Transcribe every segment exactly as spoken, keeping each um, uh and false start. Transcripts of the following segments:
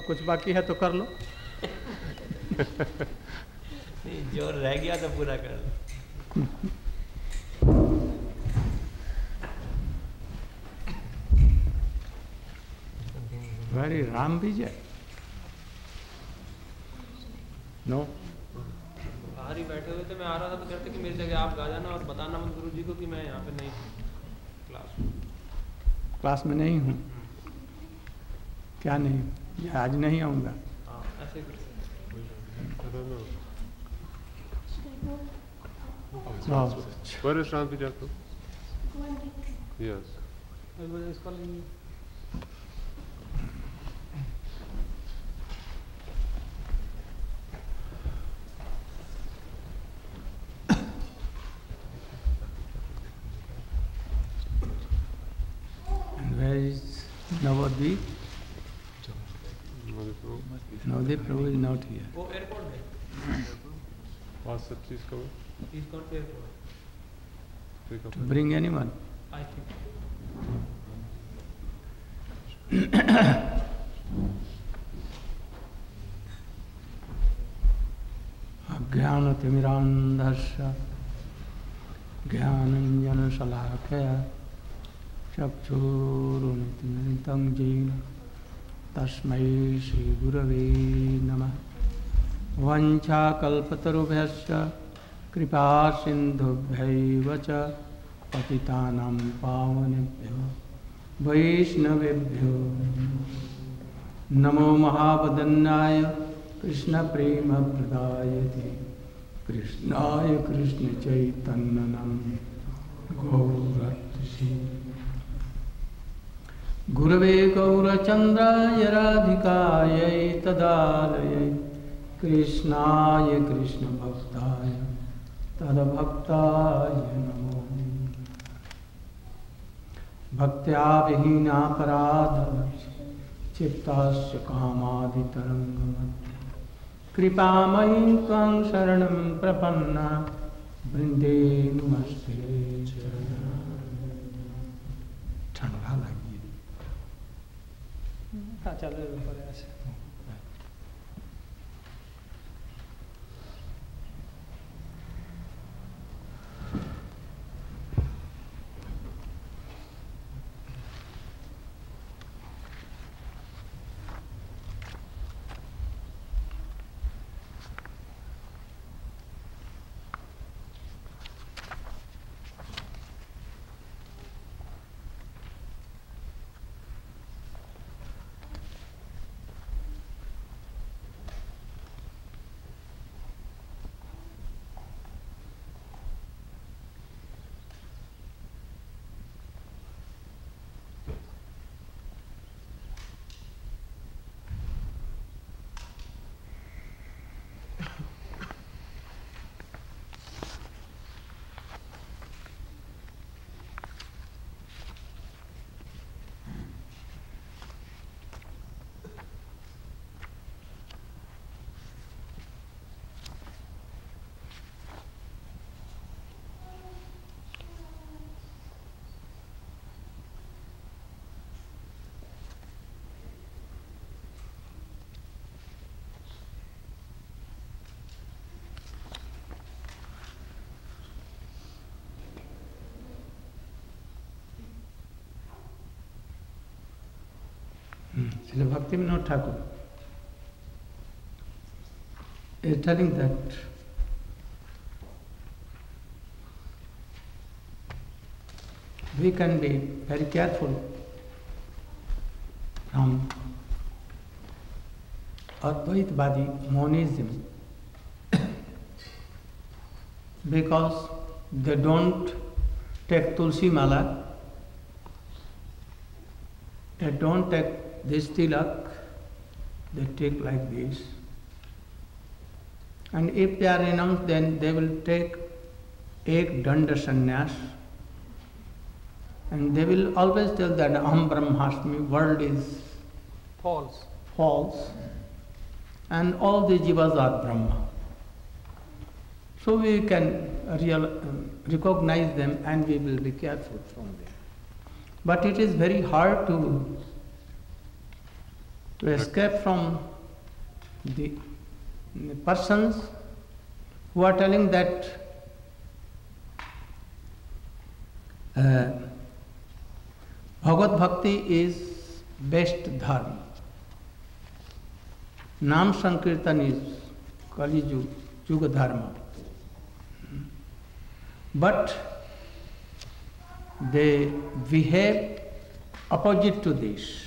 कुछ बाकी है तो कर लो। नहीं, जो रह गया तो पूरा कर लो। वेरी राम विजय। नो बाहर ही बैठे हुए थे, मैं आ रहा था तो कहते कि मेरी जगह आप गा जाना और बताना मत गुरु जी को कि मैं यहाँ पे नहीं क्लास क्लास में नहीं हूँ। क्या नहीं? ये आज नहीं आऊँगा। हाँ ऐसे कुछ Where is Ram Vijay? Yes. And where is Navadvip? Navadvip Prabhu is not here. वो एयरपोर्ट है। पाँच सब चीज का He's gone to airport. To bring anyone. I think. Ajnanatimirandhasya Jnananjana-salakaya Chakshurunitimitam jena Tasmai Shri Gurave Namah. Vancha kalpatarubhyasya Kripa sindhubhyaiva cha Patitanam pavanebhyo Vaishnavebhyo Namo Mahavadanyaya Krishna Prema Pradayate Krishnaya Krishna Chaitanyanam Gauratsi Gurave Gaurachandraya Radhikaya Tadalaya Krishnaya Krishna Bhaktaya Tada Bhaktaya Namo Bhaktya Vihina Paradha Chittasya Kamadi Tarangamat Kripamayi Tvang Saranam Prapanna Brinde Namaste ठंडा लगी। हाँ चलो ऊपर ऐसे। Srila Bhaktivinoda Thakur is telling that we can be very careful from Advaitavadi monism because they don't take Tulsi Mala, they don't take this tilak, they take like this. And if they are renounced, then they will take ek danda sannyas, and they will always tell that Aham Brahmasmi, world is false. false, and all the jivas are Brahma. So we can real, uh, recognize them and we will be careful from them. But it is very hard to to escape from the, the persons who are telling that uh, Bhagavad Bhakti is best dharma. Nam Sankirtan is Kali Yuga dharma. But they behave opposite to this.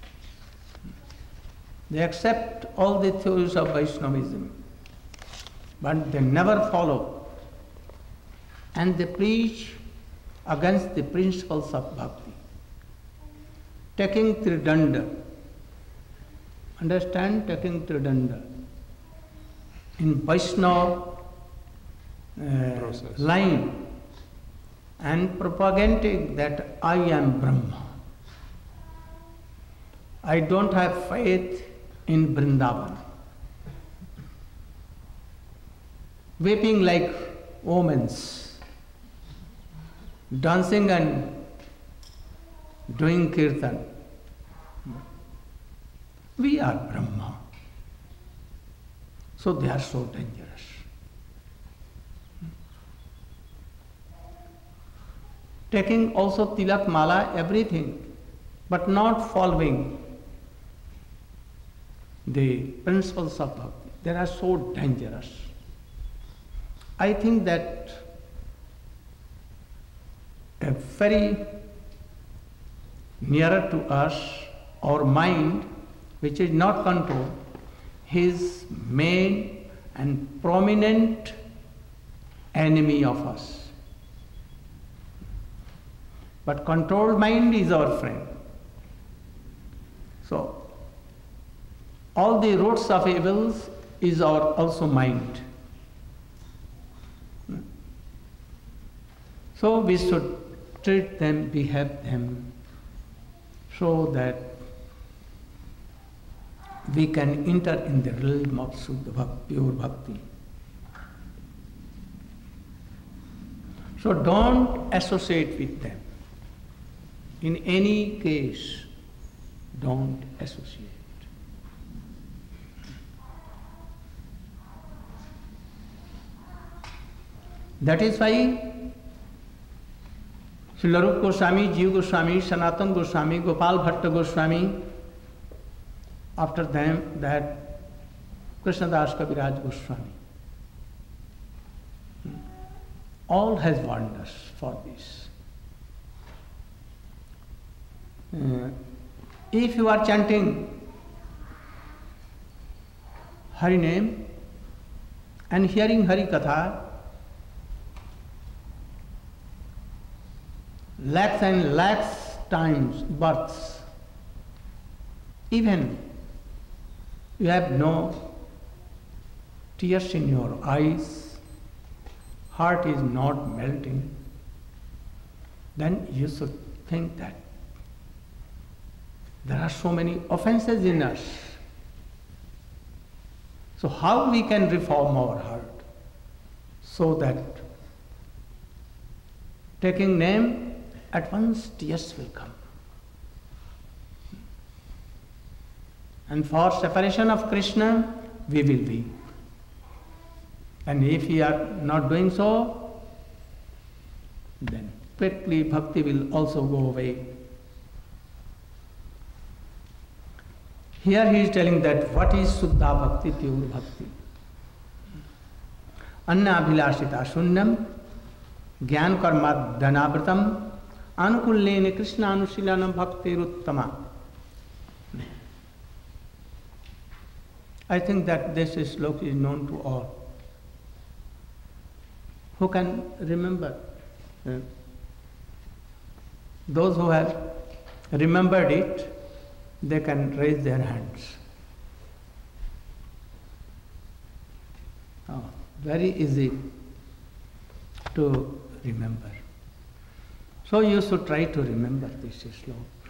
They accept all the theories of Vaishnavism, but they never follow, and they preach against the principles of bhakti, taking tridanda. Understand, taking tridanda in Vaishnava uh, line and propagating that I am Brahma. I don't have faith in Vrindavan. Weeping like omens, dancing and doing kirtan. We are Brahma. So they are so dangerous. Taking also tilak, mala, everything, but not following the principles of bhakti. They are so dangerous. I think that a very nearer to us, our mind, which is not controlled, is main and prominent enemy of us. But controlled mind is our friend. So, all the roots of evils is our also mind. So we should treat them, behave them, so that we can enter in the realm of Shuddha Bhakti, pure Bhakti. So don't associate with them. In any case, don't associate. That is why Srila Rupa Goswami, Jiva Goswami, Sanatana Goswami, Gopal Bhatta Goswami, after them that Krishnadas Kaviraj Goswami, all has warned us for this. Uh, if you are chanting Hari name and hearing Hari Katha, lakhs and lakhs times births, even you have no tears in your eyes, heart is not melting, then you should think that there are so many offenses in us. So how we can reform our heart so that taking name, at once tears will come. And for separation of Krishna, we will be. And if we are not doing so, then quickly bhakti will also go away. Here he is telling that what is Shuddha Bhakti, pure Bhakti. Anna abhilashita shunyam, jnana karma dhanavritam, anukullene Krishna anusilanam bhakti ruttama. I think that this sloka is known to all. Who can remember? Uh, those who have remembered it, they can raise their hands. Oh, very easy to remember. So you should try to remember this sloka.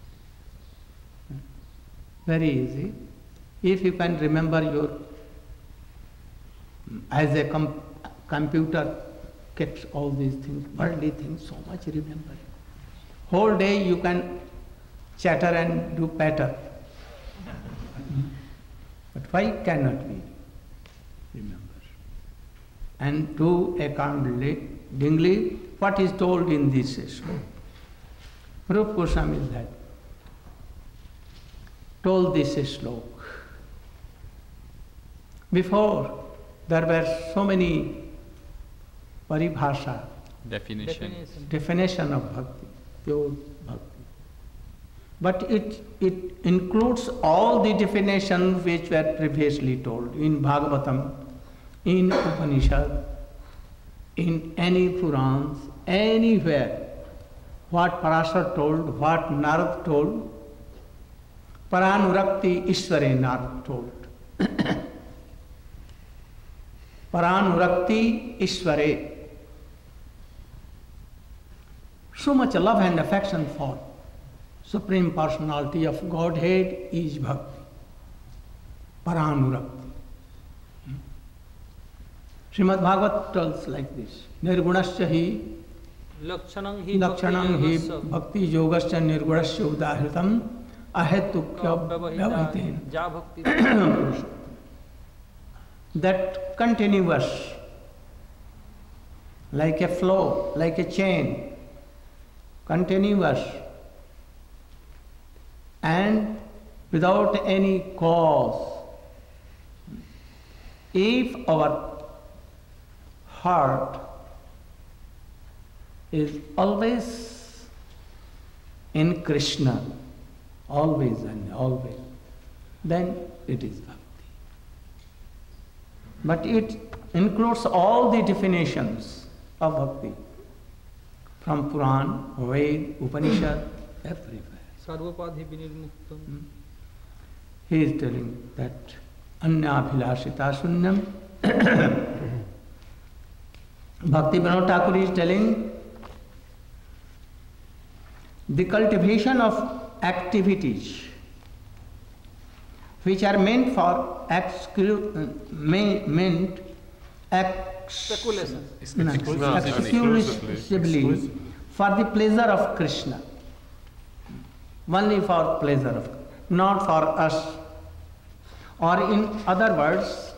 Very easy. If you can remember your, as a com- computer gets all these things, worldly things, so much remember. Whole day you can chatter and do patter. Why cannot we remember? And do accordingly what is told in this sloka. Rupa Goswami is that told this sloka. Before there were so many paribhasha, Definition. definition of bhakti, pure bhakti. But it, it includes all the definitions which were previously told in Bhagavatam, in Upanishad, in any Purans, anywhere. What Parashar told, what Narad told, Paranurakti Ishware Narad told. Paranurakti Ishware. So much love and affection for Supreme Personality of Godhead is Bhakti. Paranurakti. Srimad Bhagavat tells like this. Nirgunasya hi Lakshanam hi Lakshanam hi bhakti yogasya nirgunasya udahritam ahetukya vyavahiten. Ja bhakti. That continuous, like a flow, like a chain, continuous and without any cause. If our heart is always in Krishna, always and always, then it is bhakti. But it includes all the definitions of bhakti from Puran, Ved, Upanishad, everywhere. Sarvapadhi vinirmuktam. He is telling that Anyabhilashita Sunyam. Bhakti Vinod Thakur is telling the cultivation of activities which are meant for exclu- uh, meant ex- Speculation. no, Exclusively. exclusively for the pleasure of Krishna. Only for pleasure of Krishna, not for us. Or in other words,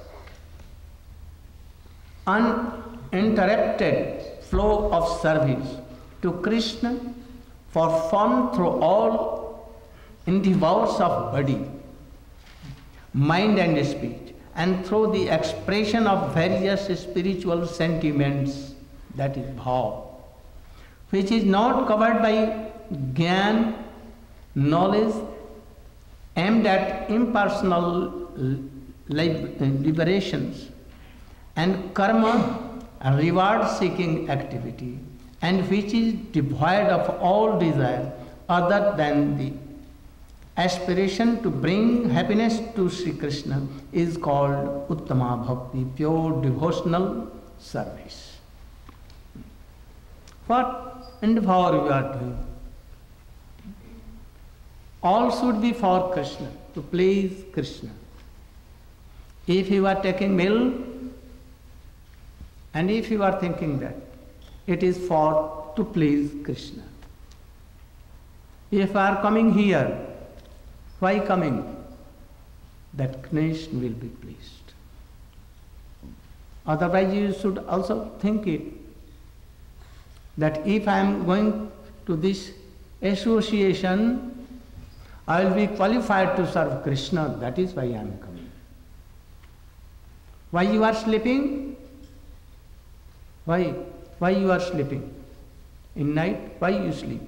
uninterrupted flow of service to Krishna performed through all endeavors of body, mind and speech, and through the expression of various spiritual sentiments, that is bhav, which is not covered by jnana, knowledge, aimed at impersonal liberations, and karma, a reward-seeking activity, and which is devoid of all desire other than the aspiration to bring happiness to Sri Krishna, is called Uttama Bhakti, pure devotional service. What endeavor you are doing? All should be for Krishna, to please Krishna. If you are taking milk, and if you are thinking that it is for to please Krishna. If you are coming here, why coming? That Krishna will be pleased. Otherwise you should also think it, that if I am going to this association, I will be qualified to serve Krishna, that is why I am coming. Why you are sleeping? Why? Why you are sleeping? In night, why you sleep?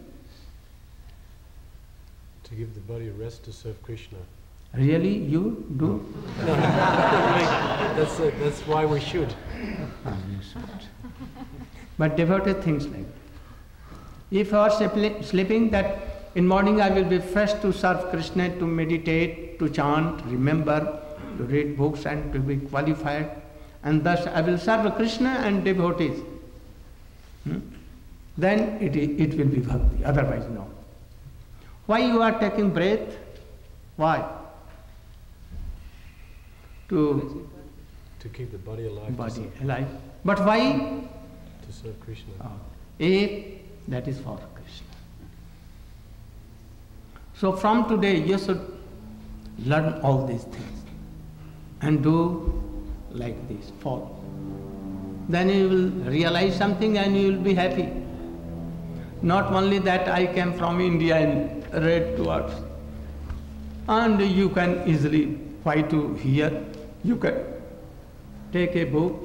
To give the body a rest to serve Krishna. Really, you do? No, that's, uh, that's why we should. Ah, you should. But devotee thinks like that. If you are sleeping, that in morning I will be fresh to serve Krishna, to meditate, to chant, remember, to read books and to be qualified, and thus I will serve Krishna and devotees. Hmm? Then it, it will be bhakti, otherwise no. Why you are taking breath? Why? To To keep the body alive. body To serve, alive. But why? to serve Krishna. Oh, if that is for Krishna. So from today you should learn all these things. and do like this, fall. Then you will realize something and you will be happy. Not only that, I came from India and read towards. And you can easily try to hear. You can take a book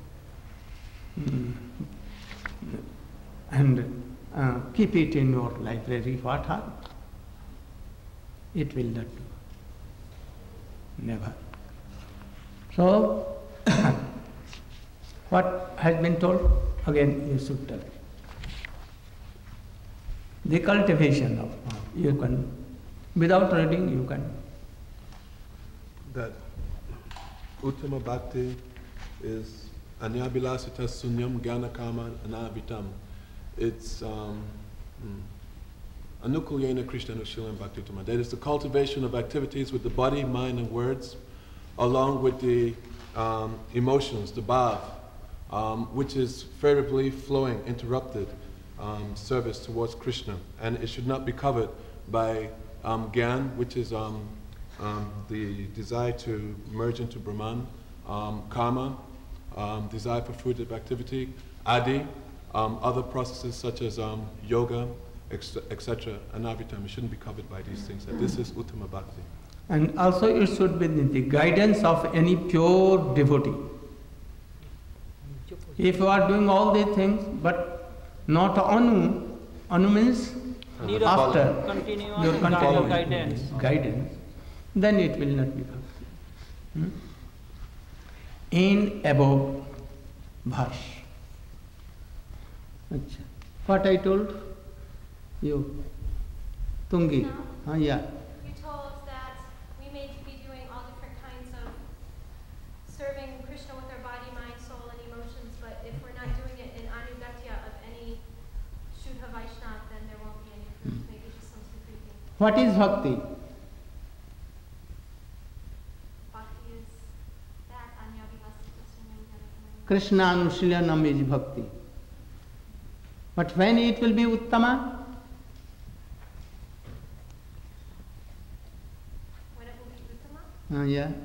and uh, keep it in your library. What harm? It will not do. Never. So, what has been told? Again, you should tell. The cultivation of uh, you can, without reading, you can. That Uttama Bhakti is Anyabilasita Sunyam Jnana Kama Anavitam. It's um, Anukulyena Krishna Nushilam Bhakti Uttama. That is the cultivation of activities with the body, mind, and words, along with the um, emotions, the bhav, um, which is favorably flowing, interrupted um, service towards Krishna. And it should not be covered by um, Gyan, which is um, um, the desire to merge into Brahman, um, Karma, um, desire for fruitive activity, Adi, um, other processes such as um, yoga, et cetera, Anavitam. It shouldn't be covered by these things. That this is Uttama Bhakti. And also it should be the guidance of any pure devotee. If you are doing all these things, but not anu, anu means Need after continuous your continuous guidance. guidance, then it will not be bhakti. Hmm? In above verse. Achha. What I told you? Tungi. No. Ah, yeah. You told us that we may be doing all different kinds of serving Krishna with our body, mind, soul, and emotions, but if we're not doing it in anugatya of any Shuddha Vaishnava, then there won't be any fruit, maybe just some sukriti. What is bhakti? Bhakti is that, anyavilasita sunyam jnana. Krishna Anushilyanam is bhakti. But when it will be uttama? When it will be uttama? Uh, yeah.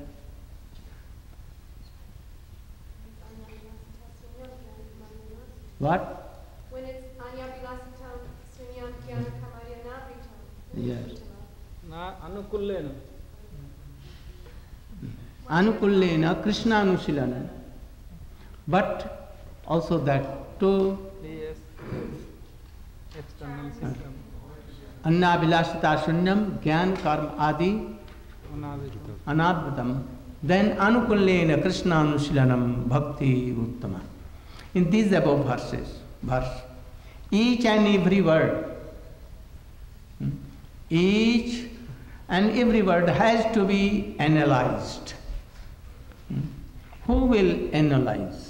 What? When it's anyavilasita sunyam jnana kamarya navitam. Yes. Na anukullena. Anukullena Krishna Anushilana. But also that too. Yes. External system. Annabilasita Shunyam, Gyan, Karma, Adi, Anadvatam. Then Anukullena Krishna Anushilana Bhakti Uttama. In these above verses, verse, each and every word, hmm, each and every word has to be analyzed. Hmm. Who will analyze?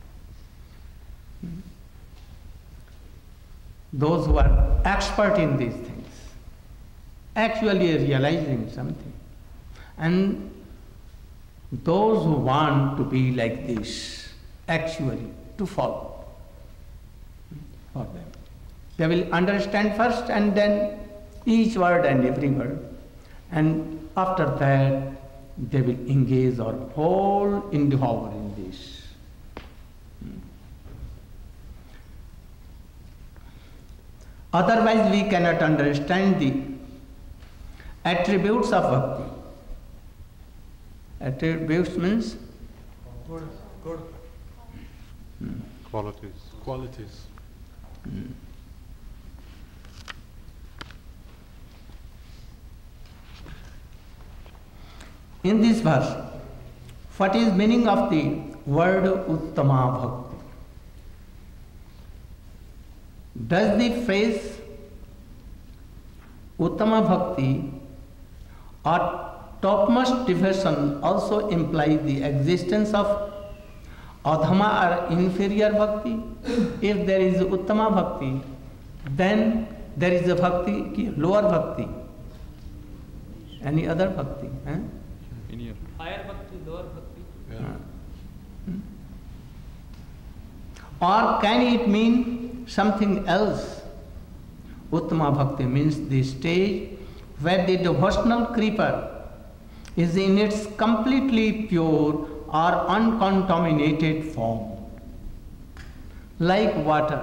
Those who are expert in these things, actually realizing something. And those who want to be like this, actually to follow for them. They will understand first and then each word and every word. And after that, they will engage or whole endeavor in this. Otherwise, we cannot understand the attributes of bhakti. Attributes means Good. Good. Qualities. Qualities. in this verse. What is meaning of the word Uttama Bhakti? Does the phrase Uttama Bhakti or topmost devotion also imply the existence of Adhama or inferior Bhakti? If there is Uttama Bhakti, then there is a Bhakti, lower Bhakti. Any other Bhakti? Eh? Higher bhakti, lower bhakti. Yeah. Or can it mean something else? Uttama Bhakti means the stage where the devotional creeper is in its completely pure or uncontaminated form, like water.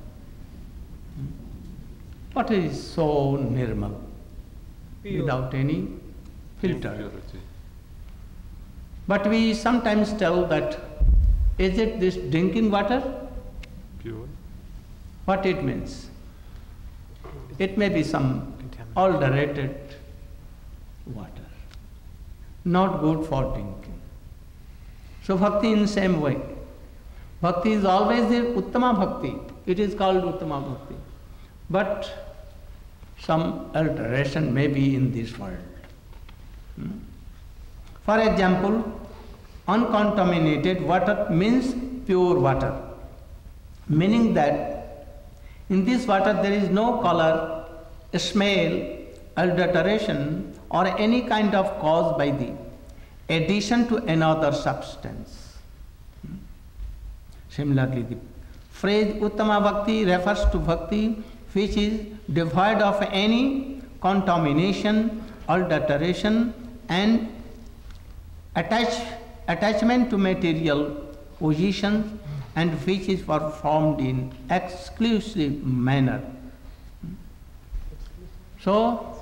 Water is so nirmal, Pure. without any filter. Impurity. But we sometimes tell that, is it this drinking water? Pure. What it means? It may be some adulterated water, not good for drinking. So bhakti in the same way. Bhakti is always the Uttama Bhakti. It is called Uttama Bhakti. But some alteration may be in this world. Hmm? For example, uncontaminated water means pure water, meaning that in this water there is no color, smell, adulteration or any kind of cause by the addition to another substance. Hmm? Similarly, the phrase Uttama Bhakti refers to bhakti which is devoid of any contamination, adulteration and attach, attachment to material positions, and which is performed in exclusive manner. So,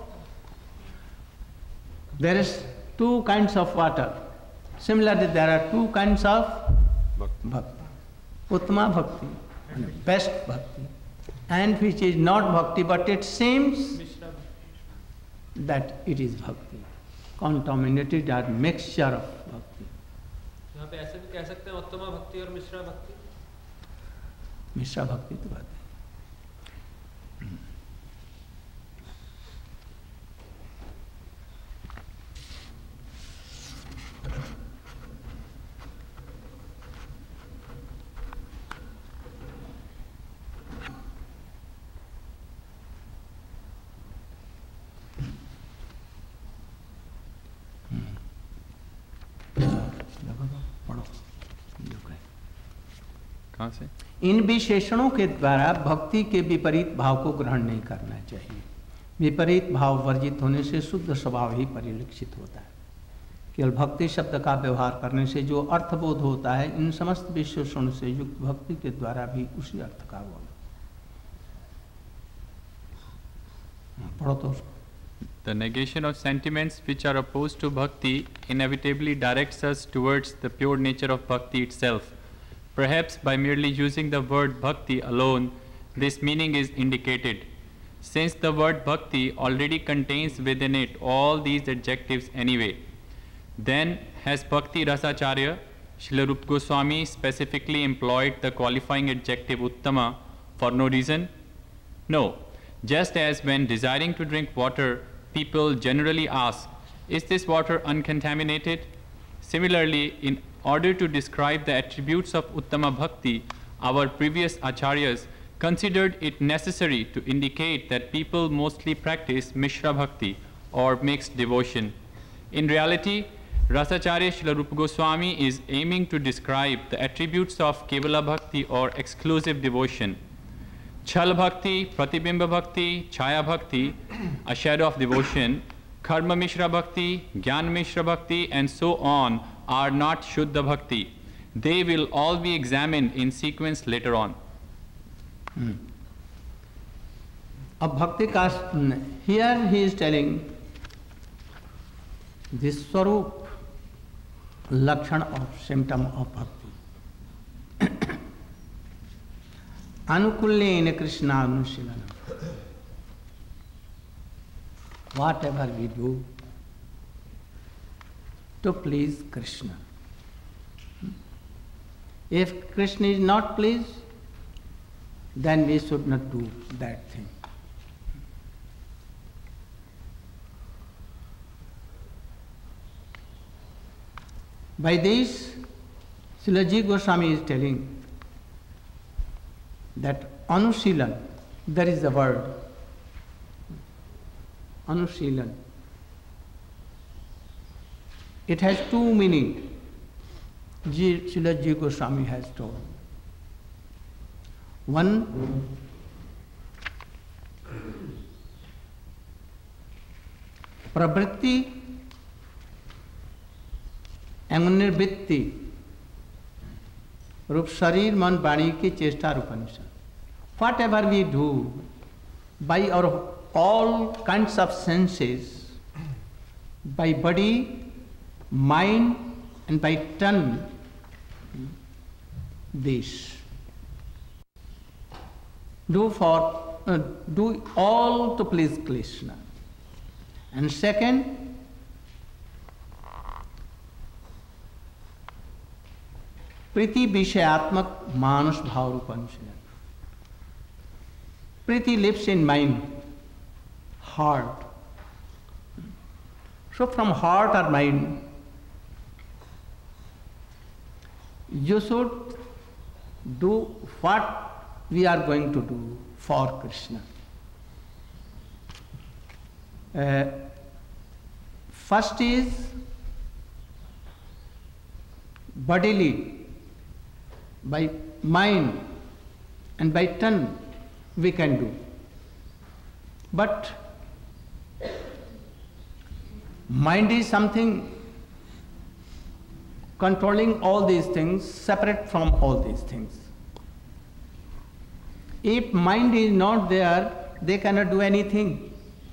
there is two kinds of water. Similarly, there are two kinds of Bhakti. bhakti. Uttama Bhakti, and best Bhakti, and which is not Bhakti, but it seems Mishra that it is Bhakti, contaminated or mixture of Bhakti. यहाँ पे ऐसे भी कह सकते हैं उत्तमा भक्ति और मिश्रा भक्ति. मिश्रा भक्ति तो बात है. कहाँ से? इन विशेषणों के द्वारा भक्ति के विपरीत भाव को ग्रहण नहीं करना चाहिए. विपरीत भाव वर्जित होने से शुद्ध स्वभाव ही परिलक्षित होता है. केवल भक्ति शब्द का व्यवहार करने से जो अर्थबोध होता है, इन समस्त विशेषणों से युक्त भक्ति के द्वारा भी उसी अर्थ का बोध. पढ़ो तो. The negation of sentiments which are opposed to bhakti inevitably directs us towards the pure nature of bhakti itself. Perhaps by merely using the word bhakti alone, this meaning is indicated. Since the word bhakti already contains within it all these adjectives anyway, then has Bhakti Rasacharya, Srila Rupa Goswami specifically employed the qualifying adjective Uttama for no reason? No. Just as when desiring to drink water, people generally ask, is this water uncontaminated? Similarly, in order to describe the attributes of Uttama Bhakti, our previous acharyas considered it necessary to indicate that people mostly practice Mishra Bhakti or mixed devotion. In reality, Rasacharya Srila Rupa Goswami is aiming to describe the attributes of Kevala Bhakti or exclusive devotion. Chal Bhakti, Pratibimba Bhakti, Chaya Bhakti, a shadow of devotion, Karma Mishra Bhakti, Gyan Mishra Bhakti, and so on are not Shuddha Bhakti. They will all be examined in sequence later on. Hmm. अब भक्ति का, here he is telling this स्वरूप लक्षण of symptom of bhakti. अनुकूल्येन कृष्णानुशीलनम. Whatever we do to please Krishna. If Krishna is not pleased, then we should not do that thing. By this, Srila Ji Goswami is telling that Anusilan, there is the word, Anusilan. It has two meanings, Srila Ji Goswami has told. One, pravritti अंगनिर्वृत्ति रूप शरीर मन वाणी की चेष्टा रूपनिषद. Whatever we do by our all kinds of senses, by body, mind and by tongue, this do for uh, do all to please Krishna. And second, प्रीति विषयात्मक मानस भाव रूपानुशीलन. Priti lives in mind, heart. So from heart or mind, you should do what we are going to do for Krishna. Uh, first is bodily, by mind and by tongue we can do. But mind is something controlling all these things, separate from all these things. If mind is not there, they cannot do anything.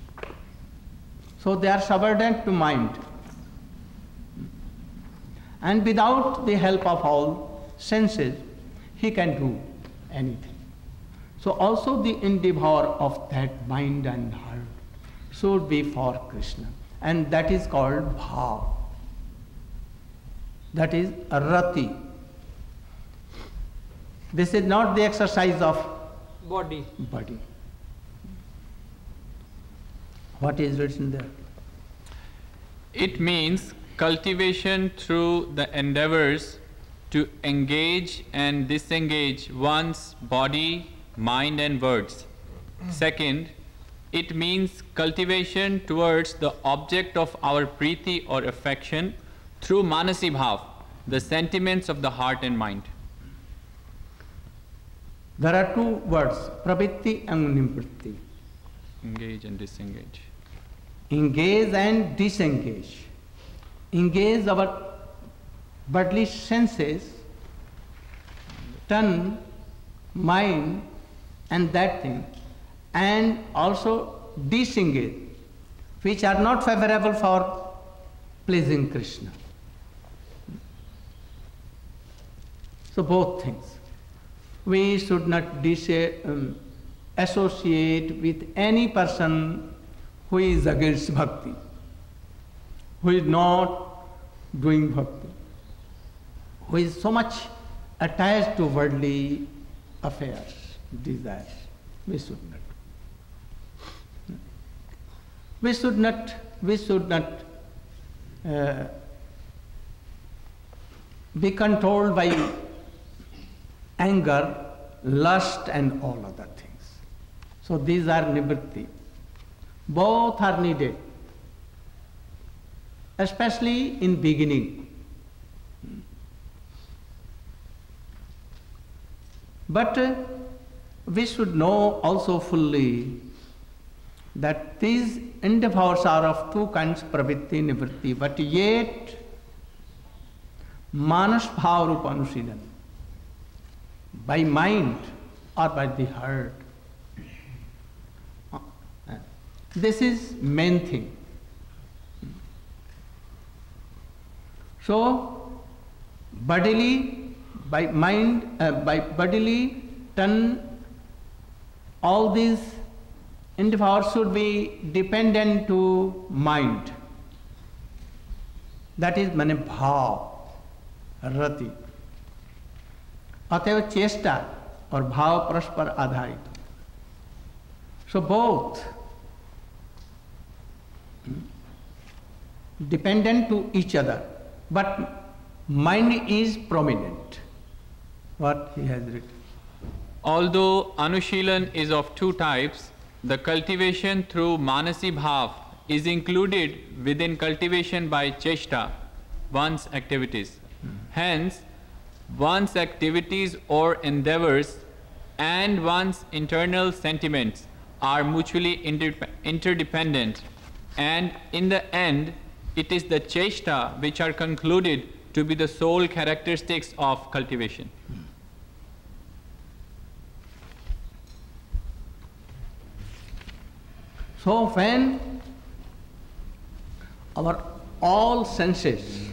So they are subordinate to mind. And without the help of all senses, he can do anything. So also the endeavor of that mind and heart should be for Krishna. And that is called bhav. That is rati. This is not the exercise of body. body. What is written there? It means cultivation through the endeavors to engage and disengage one's body, mind and words. Second, it means cultivation towards the object of our priti or affection through manasi bhav, the sentiments of the heart and mind. There are two words, pravitti and nimpritti. Engage and disengage. Engage and disengage. Engage our bodily senses, tongue, mind, and that thing, and also disengage, which are not favorable for pleasing Krishna. So both things. We should not dis- um, associate with any person who is against bhakti, who is not doing bhakti, who is so much attached to worldly affairs, desires. We should not. We should not, we should not uh, be controlled by anger, lust and all other things. So these are nivritti. Both are needed, especially in beginning. But uh, we should know also fully that these endeavors are of two kinds, pravitti, nivritti, but yet manas bhav rupanusidan, by mind or by the heart. This is main thing. So, bodily, by mind, uh, by bodily, tongue, all these endeavors should be dependent to mind. That is mane bhav, rati. अतएव चेष्टा और भाव परस्पर आधारित. So both dependent to each other, but mind is prominent. What he has written. Although Anushilan is of two types, the cultivation through manasi bhav is included within cultivation by cheshta, one's activities. Hence, one's activities or endeavors and one's internal sentiments are mutually inter interdependent, and in the end, it is the cheshta which are concluded to be the sole characteristics of cultivation. So when our all senses,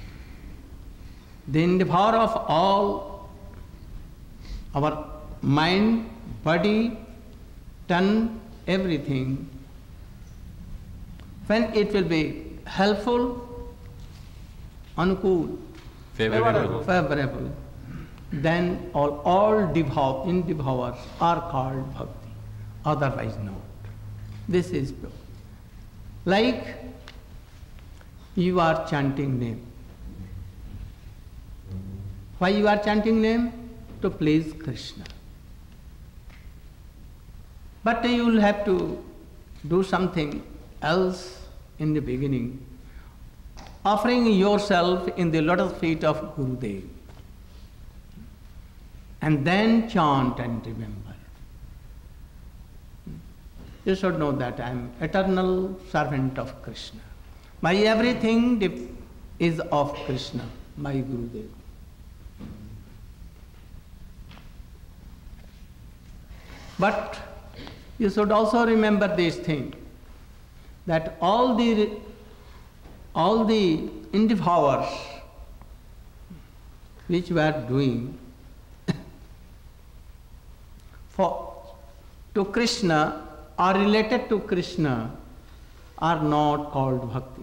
the endeavor of all our mind, body, tongue, everything, when it will be helpful, anukul, Favorable. favorable, then all, all devour, endeavors are called bhakti, otherwise not. This is pure. Like you are chanting name. Why you are chanting name? To please Krishna. But you will have to do something else in the beginning, offering yourself in the lotus feet of Gurudev, and then chant and remember. You should know that I am eternal servant of Krishna. My everything dep- is of Krishna, my Gurudev. But you should also remember this thing, that all the all the endeavors which we are doing for to Krishna are related to Krishna are not called bhakti.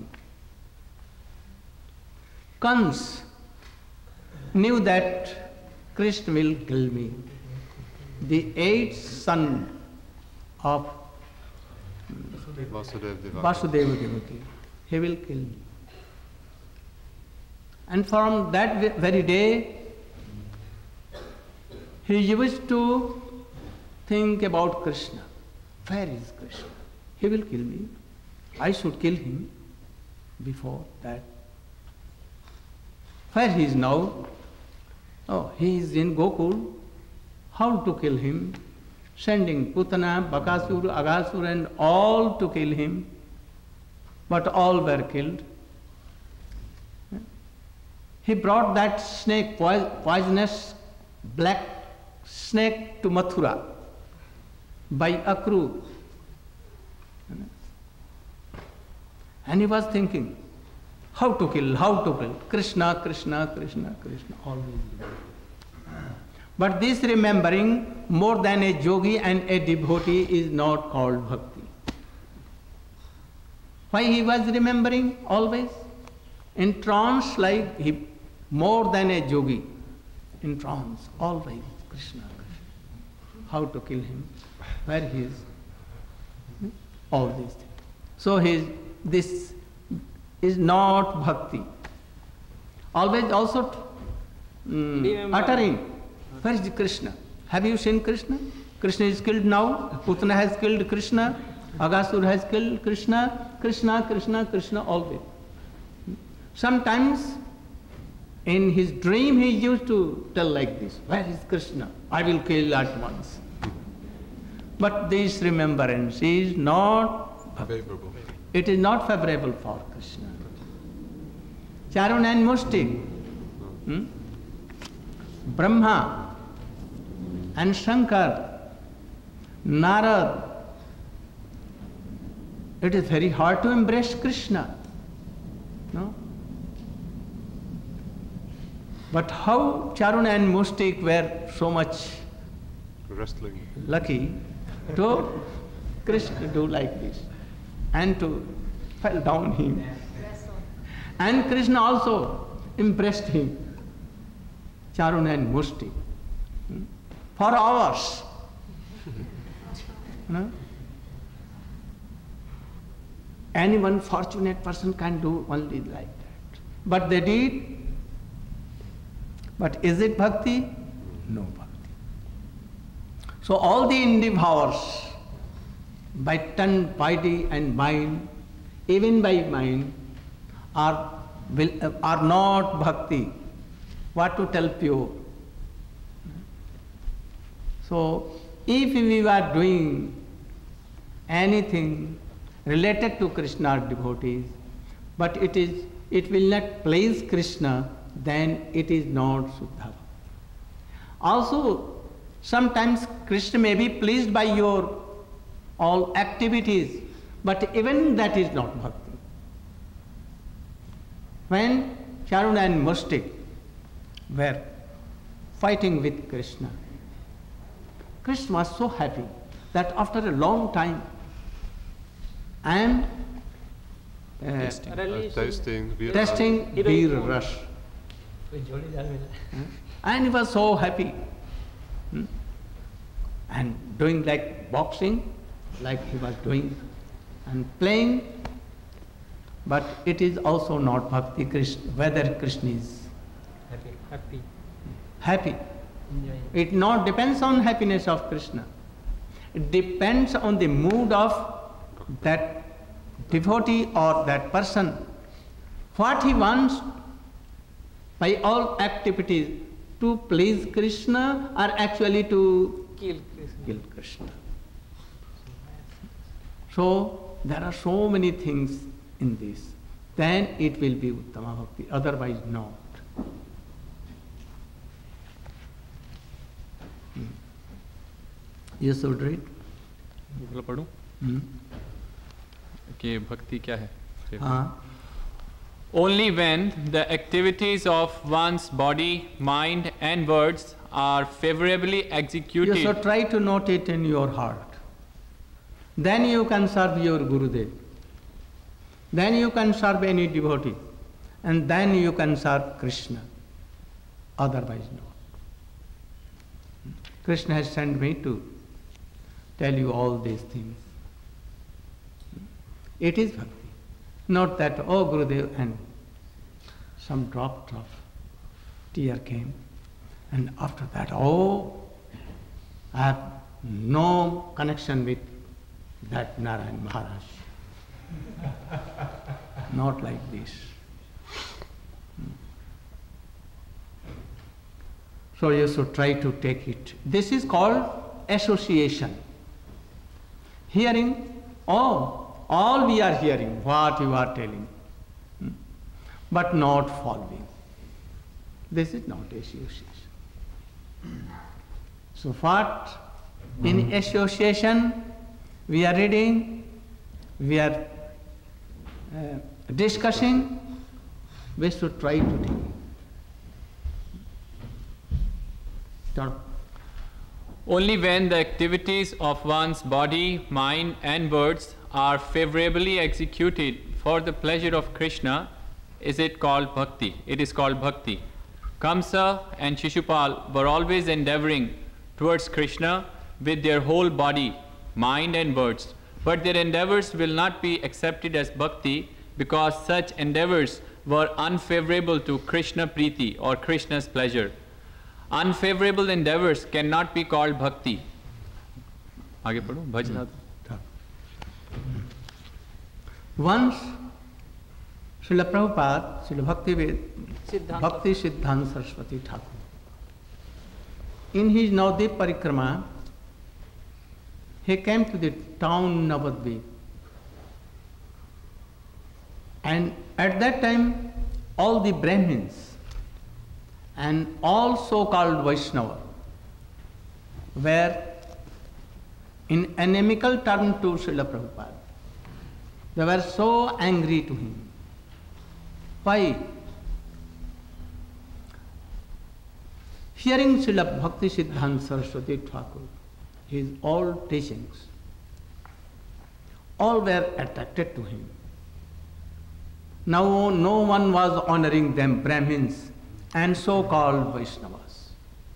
Kans knew that Krishna will kill me. The eighth son of Vasudeva Devaki. Vasudeva Devaki, he will kill me. And from that ve- very day, he used to think about Krishna. Where is Krishna? He will kill me. I should kill him before that. Where he is now? Oh, he is in Gokul. How to kill him? Sending Putana, Bakasur, Agasur and all to kill him. But all were killed. He brought that snake, poi- poisonous black snake to Mathura by Akru. And he was thinking, how to kill, how to kill. Krishna, Krishna, Krishna, Krishna, always. But this remembering more than a yogi and a devotee is not called bhakti. Why he was remembering always? In trance, like he, more than a yogi. In trance, always Krishna, Krishna. How to kill him? Where he is? All these things. So his, this is not bhakti. Always also mm, uttering. Where is Krishna? Have you seen Krishna? Krishna is killed now. Putana has killed Krishna. Agasur has killed Krishna. Krishna, Krishna, Krishna, always. Sometimes in his dream he used to tell like this, where is Krishna? I will kill at once. But this remembrance is not favorable. It is not favorable for Krishna. Charun and Mushti, hmm? Brahma and Shankar, Narad, it is very hard to embrace Krishna. No? But how Charun and Mustik were so much Wrestling. lucky to Krishna do like this and to fell down him. And Krishna also impressed him, Charun and Mushti, for hours. No? Any one fortunate person can do only like that. But they did. But is it bhakti? No bhakti. So all the endeavors by tongue, body and mind, even by mind, are, will, are not bhakti. What to tell pure? So if we are doing anything related to Krishna or devotees, but it is it will not please Krishna, then it is not Suddha Bhakti. Also, sometimes Krishna may be pleased by your all activities, but even that is not Bhakti. When Charuna and Mustik were fighting with Krishna, Krishna was so happy that after a long time I am uh, Testing. Uh, tasting, Veer testing Veer Ras. कोई जोड़ी जाल मिला And he was so happy. Hmm? And doing like boxing, like he was doing, and playing. But it is also not Bhakti Krishna, whether Krishna is happy Happy. happy. enjoying It not depends on happiness of Krishna. It depends on the mood of that devotee or that person. What he wants by all activities, to please Krishna or actually to Kill Krishna. kill Krishna. So there are so many things in this. Then it will be Uttama Bhakti, otherwise not. Hmm. You should read. बोलो पढ़ूं Hmm. कि भक्ति क्या है हाँ. Only when the activities of one's body, mind and words are favorably You executed. should try to note it in your heart. Then you can serve your Gurudev. Then you can serve any devotee. And then you can serve Krishna. Otherwise not. Krishna has sent me to tell you all these things. It is bhakti. Not that, oh Gurudev, and some drop of tear came. And after that, oh, I have no connection with that Narayan Maharaj. Not like this. So you should try to take it. This is called association. Hearing, oh, all we are hearing, what you are telling, hmm, but not following. This is not association. So what in association we are reading, we are uh, discussing, we should try to take it. Stop. Only when the activities of one's body, mind and words are favorably executed for the pleasure of Krishna is it called bhakti. It is called bhakti. Kamsa and Shishupal were always endeavoring towards Krishna with their whole body, mind and words. But their endeavors will not be accepted as bhakti because such endeavors were unfavorable to Krishna Priti or Krishna's pleasure. Unfavorable endeavors cannot be called bhakti. आगे पढ़ो भजन. Once, Srila Prabhupada, Srila Bhakti, Siddhanta. Bhakti Siddhanta Saraswati Thakur, in his Navadvip Parikrama, he came to the town Navadvip. And at that time, all the Brahmins and all so-called Vaishnava were in inimical term to Srila Prabhupada. They were so angry to him. Why? Hearing Srila Bhakti Siddhanta Saraswati Thakur, his all teachings, all were attracted to him. Now no one was honoring them, Brahmins and so-called Vaishnavas.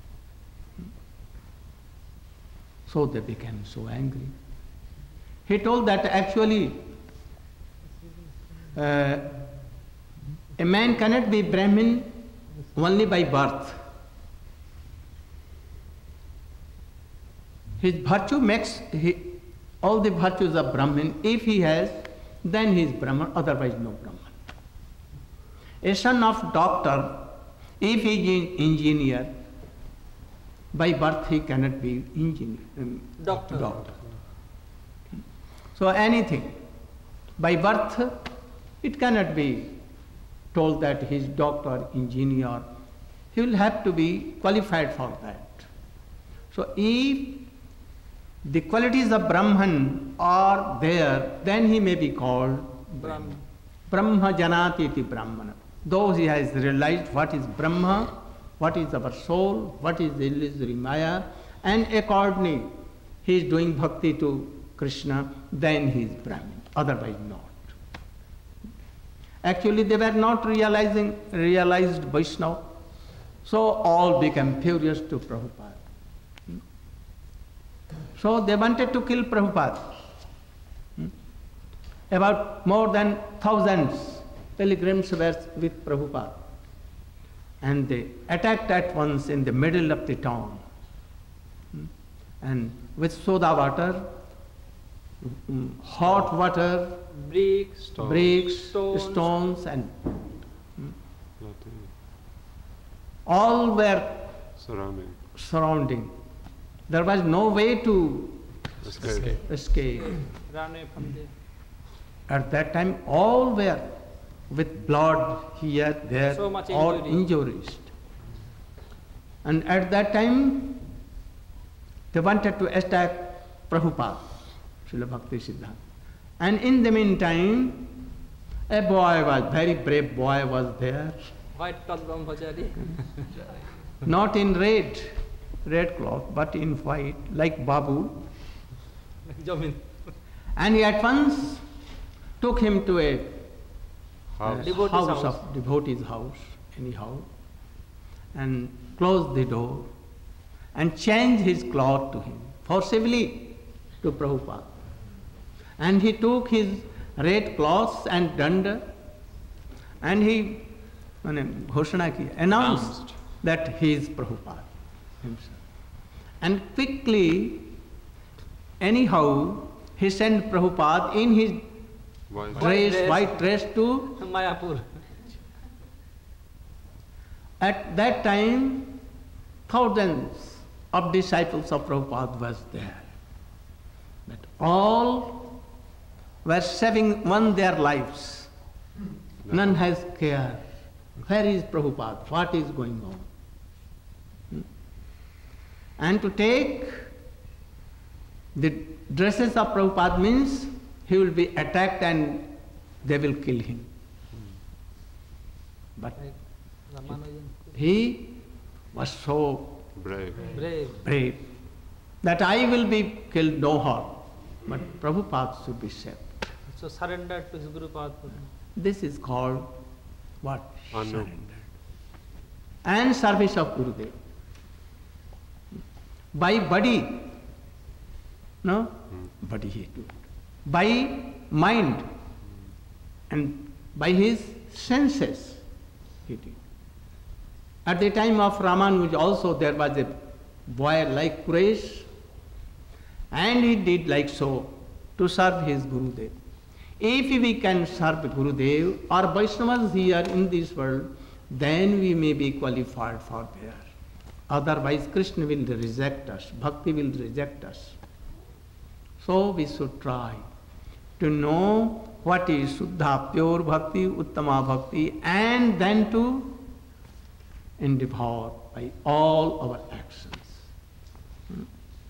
So they became so angry. He told that actually uh, a man cannot be Brahmin only by birth. His virtue makes he, all the virtues of Brahmin. If he has, then he is Brahman, otherwise no Brahman. A son of doctor, if he is an engineer, by birth he cannot be engineer, um, Doctor. doctor. So anything, by birth it cannot be told that he is doctor, engineer, he will have to be qualified for that. So if the qualities of Brahman are there, then he may be called Brahma. Brahma janati iti Brahmana. Though he has realized what is Brahma, what is our soul, what is the illusory Maya, and accordingly he is doing bhakti to Krishna, then he is Brahmin, otherwise not. Actually they were not realizing, realized Vaishnava, so all became furious to Prabhupada. So they wanted to kill Prabhupada. About more than thousands pilgrims were with Prabhupada. And they attacked at once in the middle of the town. And with soda water, hot water, Bricks, Stones. bricks, Stones. stones, and Nothing. all were Surrounding. surrounding. There was no way to Escape. escape. ran away from there. At that time, all were with blood here, there, So much all injury. injuries. And at that time, they wanted to attack Prabhupada, Srila Bhakti Siddhanta. And in the meantime, a boy was, very brave boy was there, White cloth brahmachari. not in red, red cloth, but in white, like Babu. Jamin. And he at once took him to a House. Devotee's house, house. of devotee's house, anyhow, and closed the door and changed his cloth to him, forcibly to Prabhupada. And he took his red cloths and danda and he mane, ghoshana ki, announced Announced. that he is Prabhupada himself. And quickly, anyhow, he sent Prabhupada in his Why? dress, dress. white dress to. Mayapur. At that time, thousands of disciples of Prabhupada was there. But all were saving one their lives. None has care. Where is Prabhupada? What is going on? Hmm? And to take the dresses of Prabhupada means he will be attacked and they will kill him. But Like Ramanujan. he was so Brave. Brave. brave that I will be killed, no harm, but Prabhupada should be saved. So surrendered to his Guru Path. This is called what? Anu. Surrender. And service of Gurudev. By body, no? Body he did. By mind and by his senses he did. At the time of Ramanuja also there was a boy like Quraysh and he did like so to serve his Gurudev. If we can serve Gurudev or Vaishnavas here in this world, then we may be qualified for there. Otherwise Krishna will reject us, Bhakti will reject us. So we should try to know what is Shuddha, pure Bhakti, Uttama Bhakti, and then to endeavor by all our actions. Hmm.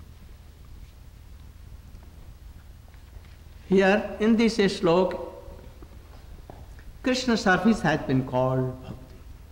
Here in this slok, Krishna service has been called Bhakti.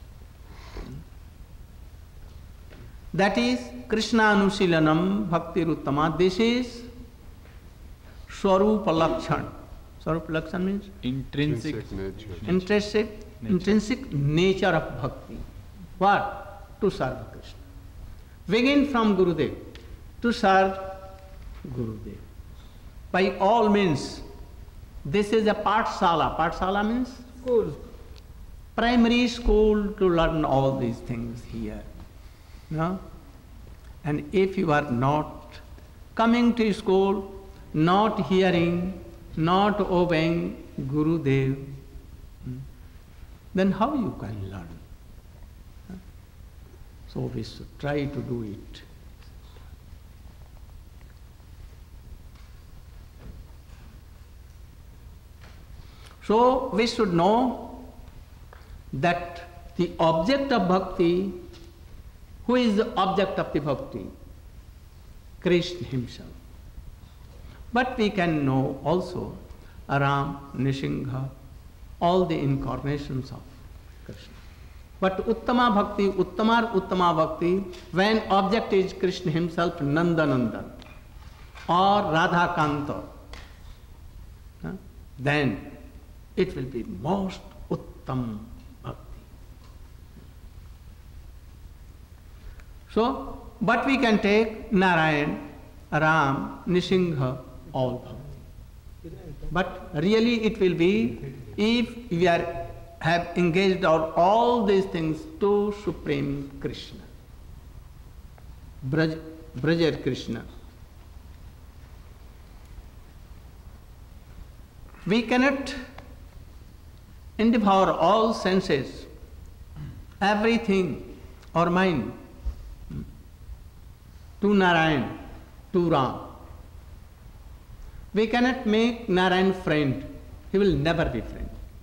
That is Krishna Anusilanam Bhakti Uttama. This is Swarupa Lakshan. Swarupa Lakshan means Intrinsic. Intrinsic nature. intrinsic, Nature. intrinsic nature of bhakti. What? To serve Krishna. Begin from Gurudev to serve Gurudev. By all means, this is a Pathsala. Pathsala means School. primary school to learn all these things here. No? And if you are not coming to school, not hearing, not obeying Gurudev, hmm, then how you can learn? Huh? So we should try to do it. So we should know that the object of bhakti, who is the object of the bhakti? Krishna himself. But we can know also Ram, Nrsimha, all the incarnations of Krishna. But Uttama Bhakti, Uttamar Uttama Bhakti, when object is Krishna himself, Nandanandan or Radha Kanta, huh? then it will be most Uttam Bhakti. So, but we can take Narayan, Ram, Nrsimha, all Bhakti. But really it will be if we are have engaged our all these things to Supreme Krishna, Braj, Brajar Krishna. We cannot endeavor all senses, everything, our mind, to Narayan, to Ram. We cannot make Narayan friend. He will never be friend.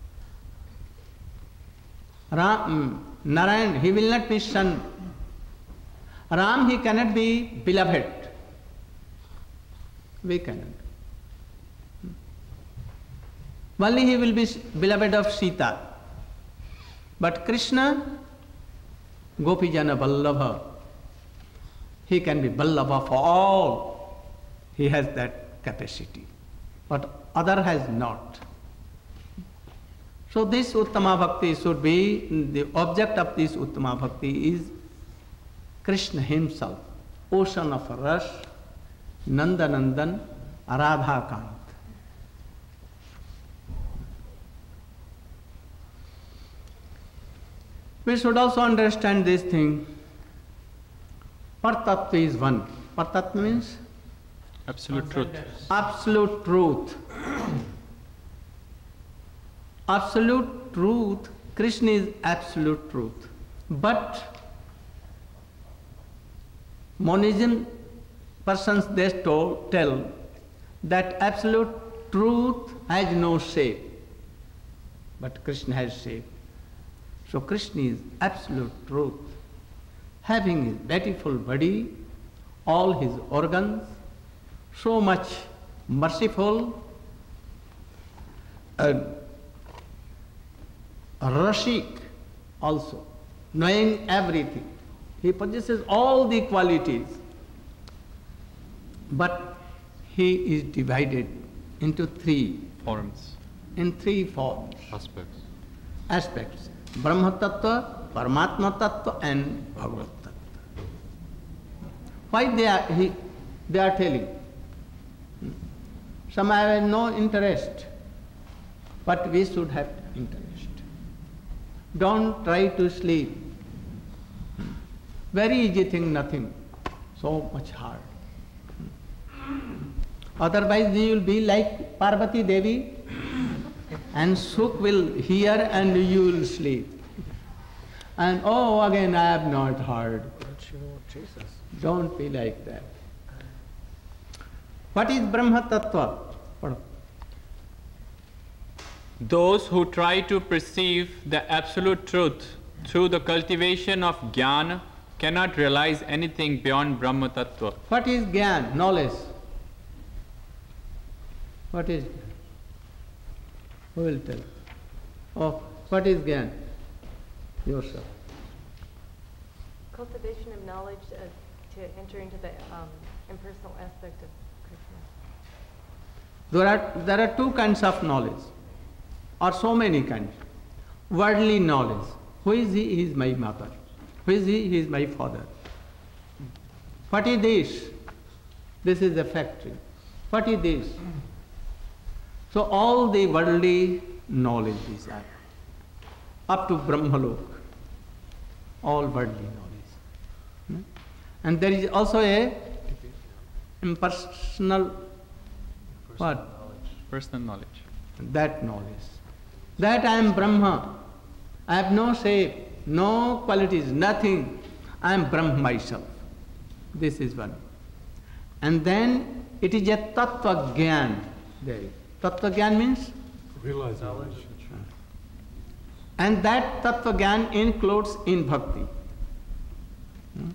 Ram, Narayan, he will not be son. Ram, he cannot be beloved. We cannot. Only he will be beloved of Sita. But Krishna, Gopijana Vallabha, he can be Vallabha for all. He has that capacity. But other has not. So this Uttama Bhakti should be, the object of this Uttama Bhakti is Krishna himself, ocean of Ras, Nandanandan, Radha Kant. We should also understand this thing. Partattva is one. Partattva means? Absolute truth. Absolute truth. Absolute truth, Krishna is absolute truth. But monism persons, they told, tell that absolute truth has no shape, but Krishna has shape. So Krishna is absolute truth, having his beautiful body, all his organs, so much merciful, uh, Rashik also, knowing everything. He possesses all the qualities, but he is divided into three Forms. in three forms, Aspects. aspects. Brahma Tattva, Paramatma Tattva and Bhagavat Tattva. Why they are, he, they are telling? Some have no interest, but we should have interest. Don't try to sleep. Very easy thing, nothing. So much hard. Otherwise you will be like Parvati Devi and Suk will hear and you will sleep. And oh, again I have not heard. Don't be like that. What is Brahma Tattva? Those who try to perceive the absolute truth through the cultivation of jnana cannot realize anything beyond Brahma Tattva. What is Gyan? Knowledge. What is? Who will tell? Oh, what is Gyan? Yourself. Cultivation of knowledge uh, to enter into the um, impersonal aspect of Krishna. There are, there are two kinds of knowledge, or so many kinds. Worldly knowledge. Who is he? He is my mother. Who is he? He is my father. What is this? This is the factory. What is this? So all the worldly knowledge is up, up to Brahmalok. All worldly knowledge. Hmm? And there is also a impersonal what? Personal knowledge. That knowledge. That I am Brahma. I have no shape, no qualities, nothing. I am Brahma myself. This is one. And then it is a Tattva Gyan. There. Tattva Gyan means? Realize knowledge. And that Tattva Gyan includes in bhakti. Hmm?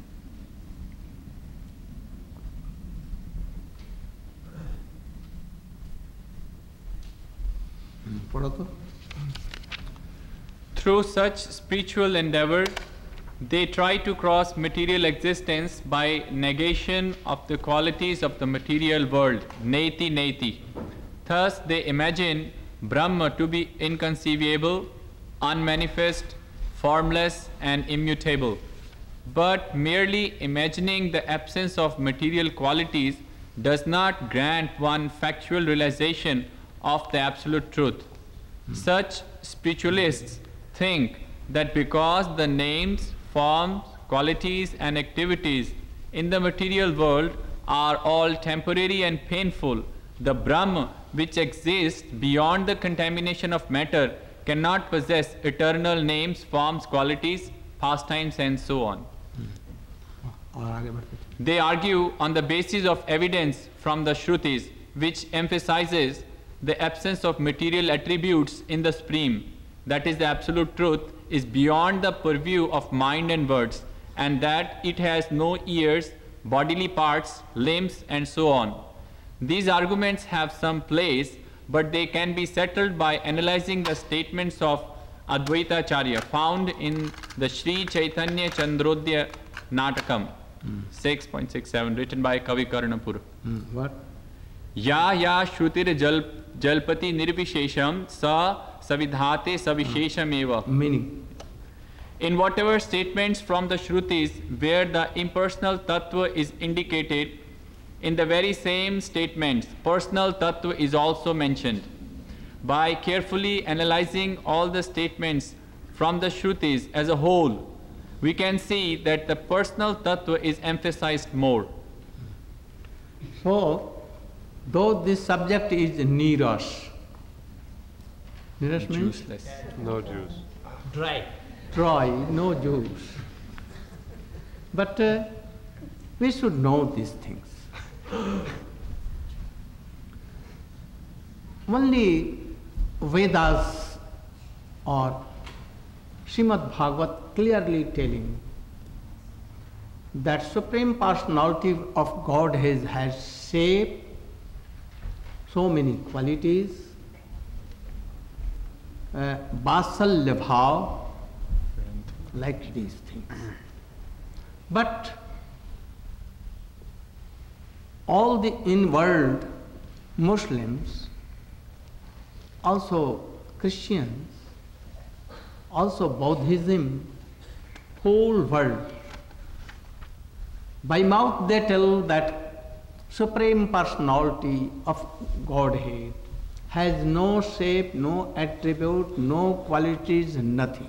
Through such spiritual endeavor, they try to cross material existence by negation of the qualities of the material world, neti neti. Thus they imagine Brahma to be inconceivable, unmanifest, formless and immutable. But merely imagining the absence of material qualities does not grant one factual realization of the absolute truth. Such spiritualists think that because the names, forms, qualities and activities in the material world are all temporary and painful, the Brahma which exists beyond the contamination of matter cannot possess eternal names, forms, qualities, pastimes and so on. They argue on the basis of evidence from the Shrutis, which emphasizes the absence of material attributes in the Supreme, that is the absolute truth, is beyond the purview of mind and words, and that it has no ears, bodily parts, limbs and so on. These arguments have some place, but they can be settled by analyzing the statements of Advaita Acharya found in the Sri Chaitanya Chandrodaya Natakam, mm. six point six seven, written by Kavi Karnapur. Mm. What? Ya ya shrutir jal, jalpati nirvishesham sa savidhate savishesham eva. Meaning? In whatever statements from the Shrutis where the impersonal tattva is indicated, in the very same statements, personal tattva is also mentioned. By carefully analyzing all the statements from the Shrutis as a whole, we can see that the personal tattva is emphasized more. So, though this subject is niras, niras means? Juiceless. No juice. Dry. Dry, no juice. But uh, we should know these things. Only Vedas or Srimad Bhagavat clearly telling that Supreme Personality of Godhead has shape, so many qualities, uh, Vasalya Bhav, like these things. But all the in-world Muslims, also Christians, also Buddhism, whole world, by mouth they tell that Supreme Personality of Godhead has no shape, no attribute, no qualities, nothing.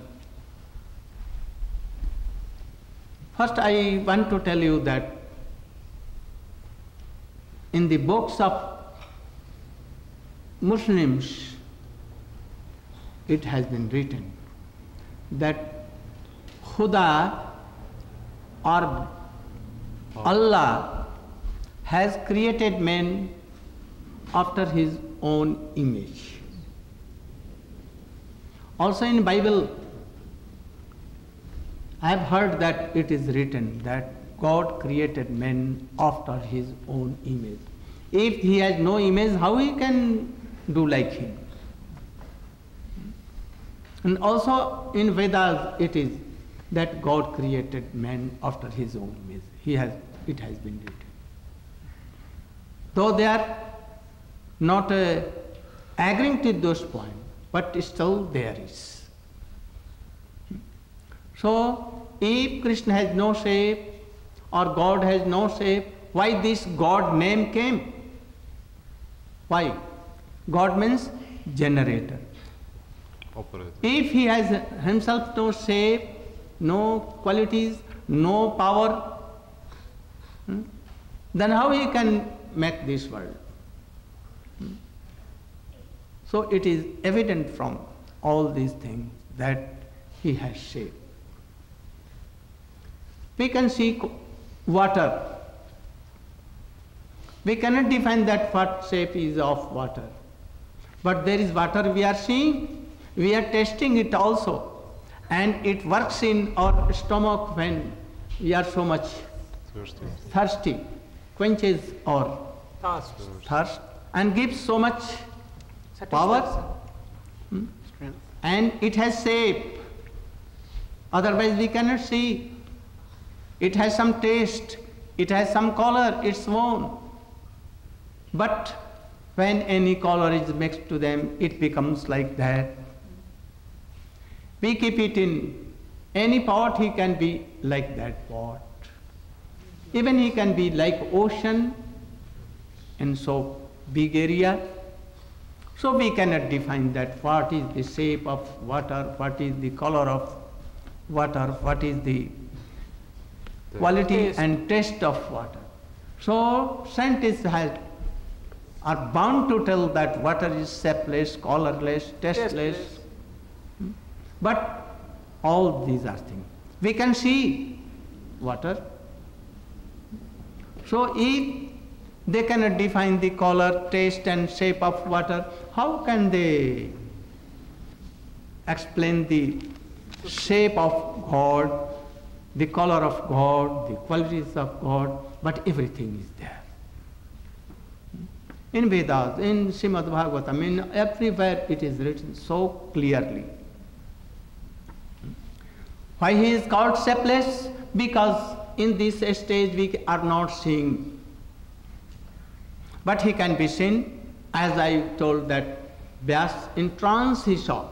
First I want to tell you that in the books of Muslims, it has been written that Khuda or Allah has created man after his own image. Also in Bible, I have heard that it is written that God created man after his own image. If he has no image, how he can do like him? And also in Vedas it is that God created man after his own image. He has, it has been written. Though they are not uh, agreeing to those points, but still there is. So if Krishna has no shape or God has no shape, why this God name came? Why? God means generator. Operator. If he has himself no shape, no qualities, no power, hmm, then how he can make this world? Hmm? So it is evident from all these things that he has shape. We can see water. We cannot define that what shape is of water. But there is water we are seeing, We are testing it also. And it works in our stomach when we are so much Thirsty. thirsty, quenches our Task. thirst and gives so much power. Hmm? And it has shape. Otherwise we cannot see. It has some taste. It has some color, its own. But when any color is mixed to them, it becomes like that. We keep it in any pot, he can be like that pot. Even he can be like ocean in so big area. So we cannot define that what is the shape of water, what is the color of water, what is the quality Taste. and taste of water. So scientists have, are bound to tell that water is shapeless, colorless, tasteless. Tasteless. Hmm? But all these are things. We can see water. So if they cannot define the color, taste and shape of water, how can they explain the shape of God, the color of God, the qualities of God? But everything is there. In Vedas, in Srimad Bhagavatam, in everywhere it is written so clearly. Why he is called shapeless? Because in this stage we are not seeing. But he can be seen, as I told that Vyas, in trance he saw.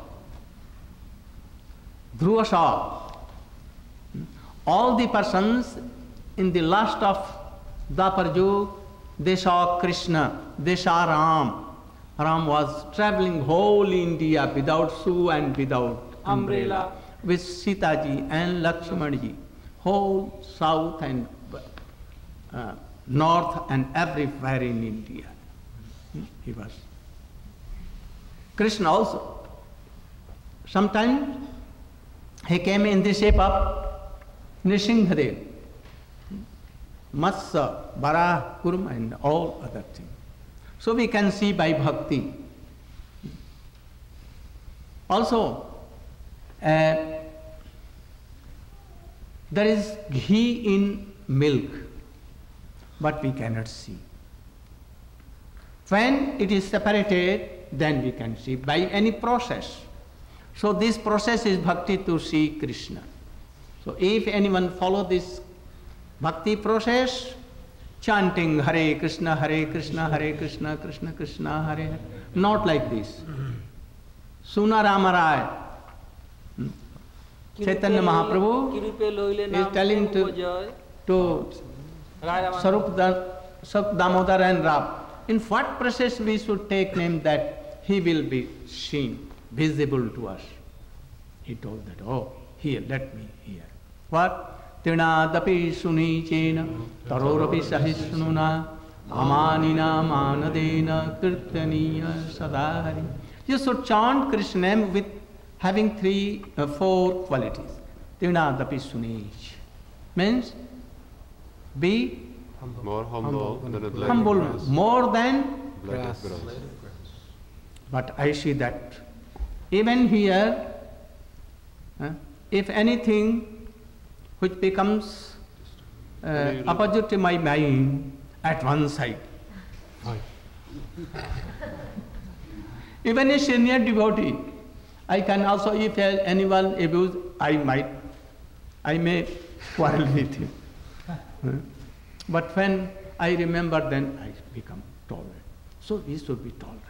Dhruva saw. All the persons in the last of Dwapar Yuga, they saw Krishna, they saw Ram. Ram was traveling whole India without shoe and without umbrella, Umbrella. with Sita ji and Lakshmana ji, whole south and uh, north and everywhere in India. Hmm, he was. Krishna also. Sometimes he came in the shape of Nrsimhadev, Matsya, Varaha, Kurma and all other things. So we can see by bhakti. Also, uh, there is ghee in milk, but we cannot see. When it is separated, then we can see by any process. So this process is bhakti to see Krishna. So if anyone follow this bhakti process, chanting Hare Krishna, Hare Krishna, Hare Krishna, Krishna Krishna, Hare Hare, not like this. Suna Ramaraya. Chaitanya Mahaprabhu is telling to, to Sarup Da- Sak Damodar and Rab, in what process we should take name that he will be seen, visible to us. He told that, oh, here, let me hear. What? Tinadapi suni chena, tarorapi sahisnuna, amanina manadena kirtaniya sadhari. You should chant Krishna name with having three, uh, four qualities. Tinadapi suni means be More humble, than a blade humble, of grass. more than. Blade of Grass. grass. But I see that even here, uh, if anything which becomes uh, opposite to my mind at one side, even a senior devotee, I can also, if anyone abuse, I might, I may quarrel with him. Uh, But when I remember, then I become tolerant. So we should be tolerant.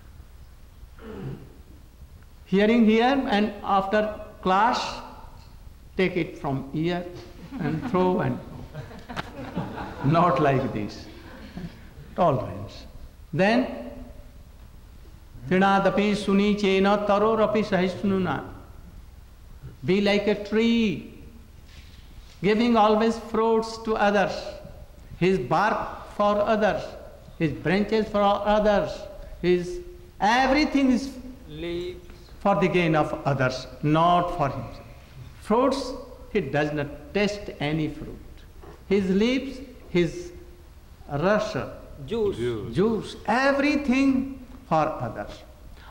Hearing here and after class, take it from ear and throw and go. Not like this. Tolerance. Then, Trinadapi suni chena tarorapi sahisnuna. Be like a tree, giving always fruits to others. His bark for others, his branches for others, his everything is Leaves. for the gain of others, not for himself. Fruits, he does not taste any fruit. His leaves, his rasa, Juice. Juice. juice, everything for others.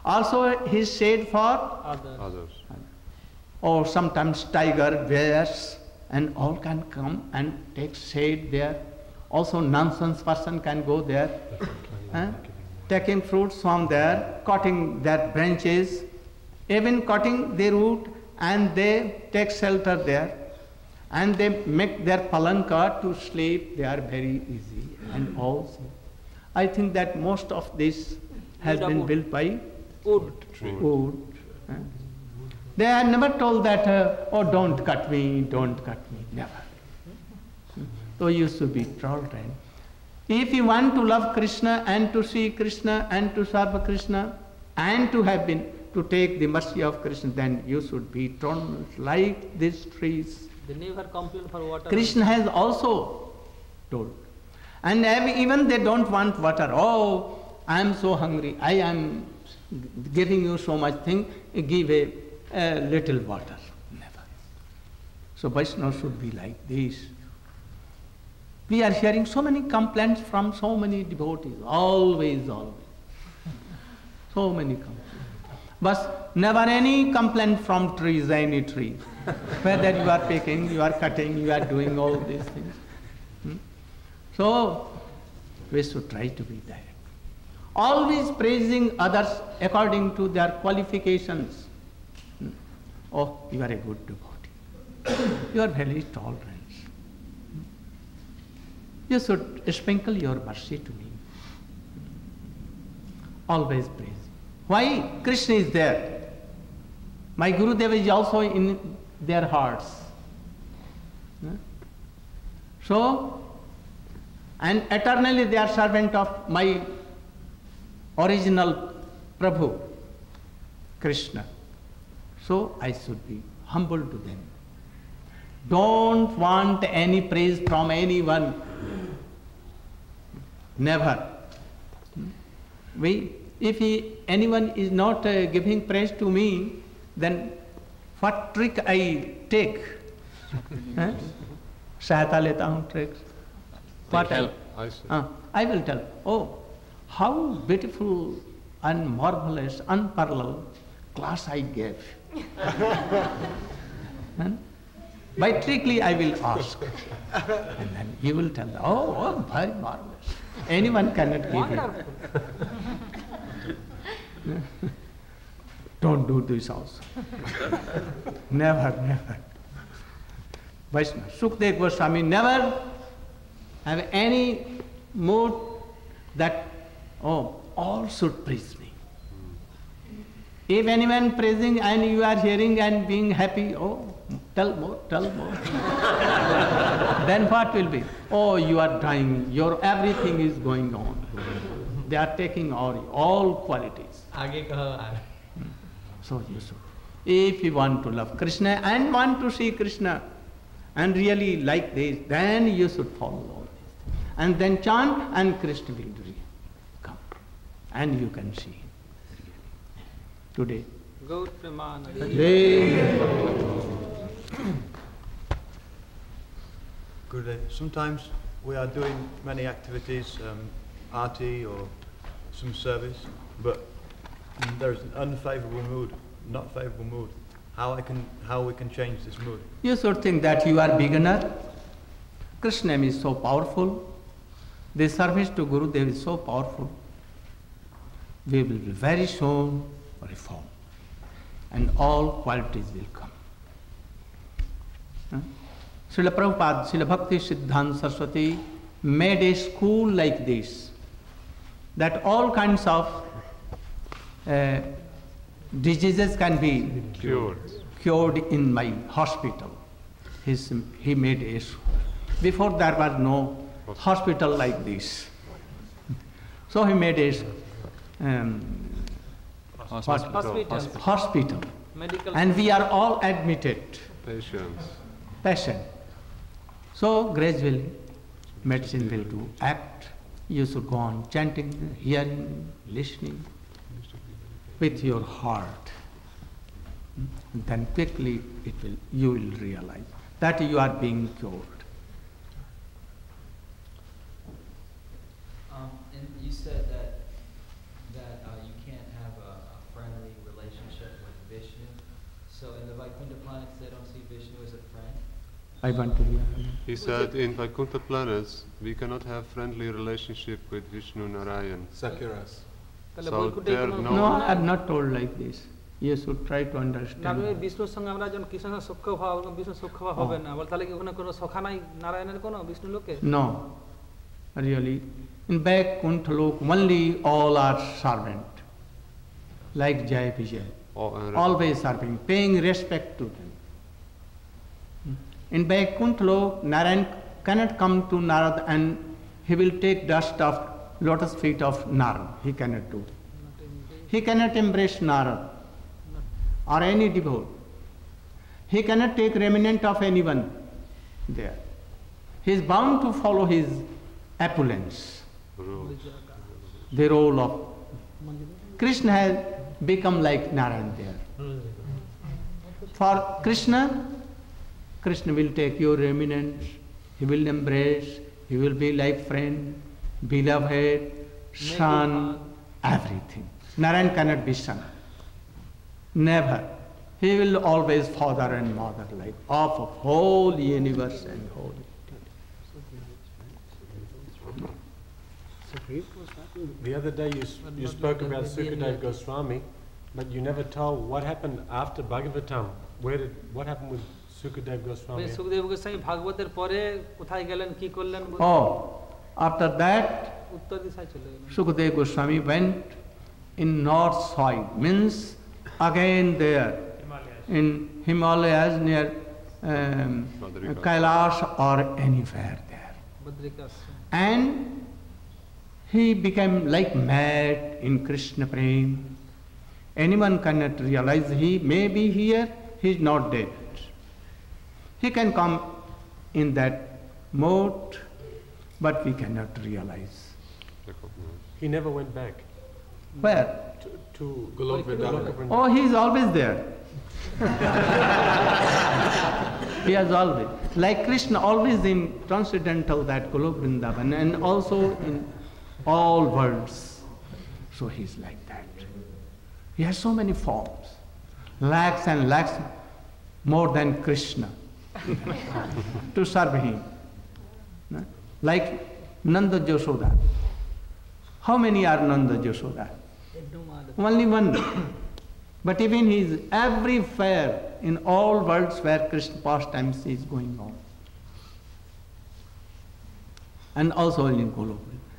Also his shade for Others. Others. or sometimes tiger, bears and all can come and take shade there. Also nonsense person can go there, eh? taking fruits from there, cutting their branches, even cutting the root, and they take shelter there. And they make their palanka to sleep, they are very easy. And also, I think that most of this has been built by Wood. wood. eh? They are never told that, uh, oh, don't cut me, don't cut me, never. So you should be tolerant. If you want to love Krishna and to see Krishna and to serve Krishna and to have been, to take the mercy of Krishna, then you should be tolerant like these trees. They never complain for water. Krishna has also told. And ev- even they don't want water. Oh, I am so hungry, I am giving you so much thing, give a, a little water. Never. So Vaishnava should be like this. We are hearing so many complaints from so many devotees, always, always. So many complaints. But never any complaint from trees, any tree. Whether you are picking, you are cutting, you are doing all these things. Hmm? So, we should try to be that. Always praising others according to their qualifications. Hmm? Oh, you are a good devotee. You are very tolerant. Hmm? You should sprinkle your mercy to me. Always praise. Why? Krishna is there. My Gurudev is also in their hearts. Huh? So, and eternally they are servant of my original Prabhu, Krishna. So I should be humble to them. Don't want any praise from anyone. Never. We, if he, anyone is not uh, giving praise to me, then what trick I take? Huh? Sahayata leta hun tricks. What I, I see. uh, I will tell, oh, how beautiful and marvelous, unparalleled class I gave. Huh? By trickly I will ask. And then he will tell, oh, oh, very marvelous. Anyone cannot give it. Don't do this also. Never, never. Vaishnava, Sukdev Goswami never have any mood that, oh, all should praise me. If anyone praising and you are hearing and being happy, oh, tell more, tell more. Then what will be? Oh, you are dying, your everything is going on. They are taking all, all qualities. आगे कहो आगे. So you should. If you want to love Krishna and want to see Krishna and really like this, then you should follow all this. And then chant and Krishna will really come. And you can see him. Today. Gaur Premanand. Good day. Sometimes we are doing many activities, um, arti or some service, but there's an unfavorable mood, not favorable mood. How I can, how we can change this mood? You should think that you are beginner. Krishna is so powerful. The service to Gurudev is so powerful. We will be very soon reform, and all qualities will come. Huh? Srila Prabhupada, Srila Bhakti Siddhanta Saraswati made a school like this, that all kinds of uh, diseases can be Cured. cured in my hospital. His, he made a school. Before there was no hospital like this. So he made a um, Hospital. Hospital. hospital. Medical. And we are all admitted, Patience. patient. So gradually medicine will do act. You should go on chanting, hearing, listening with your heart. Then quickly it will, you will realize that you are being cured. Um, and you said that that uh, you can't have a, a friend I want to hear. He said in Vaikuntha planets we cannot have friendly relationship with Vishnu Narayan. Sakiras. So there no. No, I have not told like this. You should try to না আমি understand. বিষ্ণুর সঙ্গে আমরা যখন কৃষ্ণের সঙ্গে সখ্য ভাব এবং বিষ্ণু সখ্য ভাব হবে না বল তাহলে কি ওখানে কোনো সখা নাই নারায়ণের কোনো বিষ্ণু লোকে No, really. In Vaikuntha Lok, only all are servant, like Jai Vijay. Oh, and Always serving, paying respect to them. In Vaikuntha Lok, Narayan cannot come to Narad and he will take dust of lotus feet of Narad. He cannot do. He cannot embrace Narad or any devotee. He cannot take remnant of anyone there. He is bound to follow his opulence, rules. the role of Krishna has become like Narayan there. For Krishna, Krishna will take your remnants, he will embrace, he will be like friend, beloved, son, everything. Narayan cannot be son. Never. He will always father and mother, like of a whole universe and whole. The other day you, s- you spoke about Sukadev Goswami, but you never told what happened after Bhagavatam. Where did what happened with Sukadev Goswami? Sukhdev Goswami ভাগবতের পরে কোথায় গেলেন কি করলেন Oh, after that, উত্তর দিশায় চলে গেলেন Sukadeva Goswami went in north side, means again there in Himalayas near um, Badrika. Kailash or anywhere there. বদ্রিকাশ And he became like mad in Krishna Prem. Anyone cannot realize he may be here, he is not dead. He can come in that mode, but we cannot realize. He never went back Where? to, to Golok Vrindavan. Golok Oh, he is always there. He has always, like Krishna, always in transcendental that Golok Vrindavan and also in all worlds. So he is like that. He has so many forms, lakhs and lakhs more than Krishna to serve him. No? Like Nanda Jashoda. How many are Nanda Jashoda? Only one. But even he is everywhere in all worlds where Krishna pastimes is going on. And also in Golok.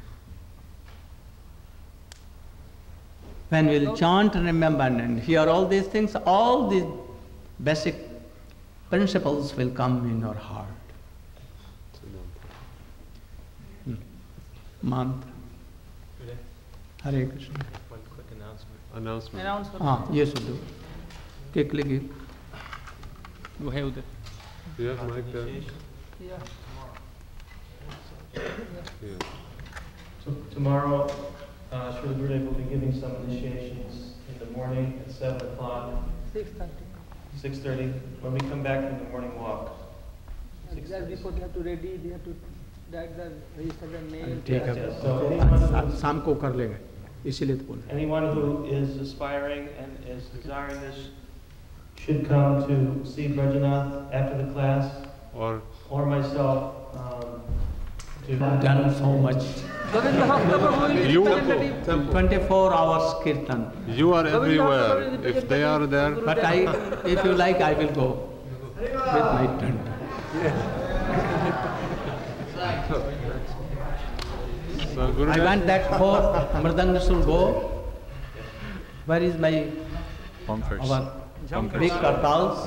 When we'll chant and remember and hear all these things, all these basic principles will come in your heart. Hmm. Mantra. Hare Krishna. One quick announcement. Announcement. announcement Ah, yes, you do. Quickly give. वो है उधर Do you have mic there? Yeah. Yeah. So tomorrow, uh, Srila Gurudev will be giving some initiations in the morning at seven o'clock, six thirty six thirty, when we come back from the morning walk. Just before they have to ready, they have to write the register their name. ठीक है Yes, so anyone who, शाम को कर लेंगे इसीलिए तो बोल रहे anyone who is aspiring and is desiring this should come to see Brajanath after the class, Or or myself, um, to हैं done so much you, twenty-four hours kirtan you are everywhere. If they are there, but I if you like I will go with my tent. so I Gurudev, want that four mridanga should go. Where is my bumpers. our big kartals?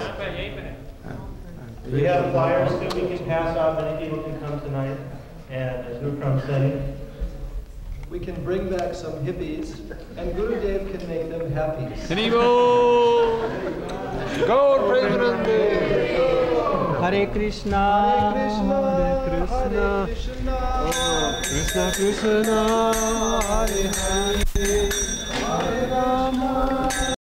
we have flyers that we can pass out, many people can come tonight, and as Nukram said, We can bring back some hippies, and Gurudev can make them happy. Haribo! go Premanande! Hare Krishna, Krishna, Krishna, Krishna Krishna, Hare Hare, Hare Rama.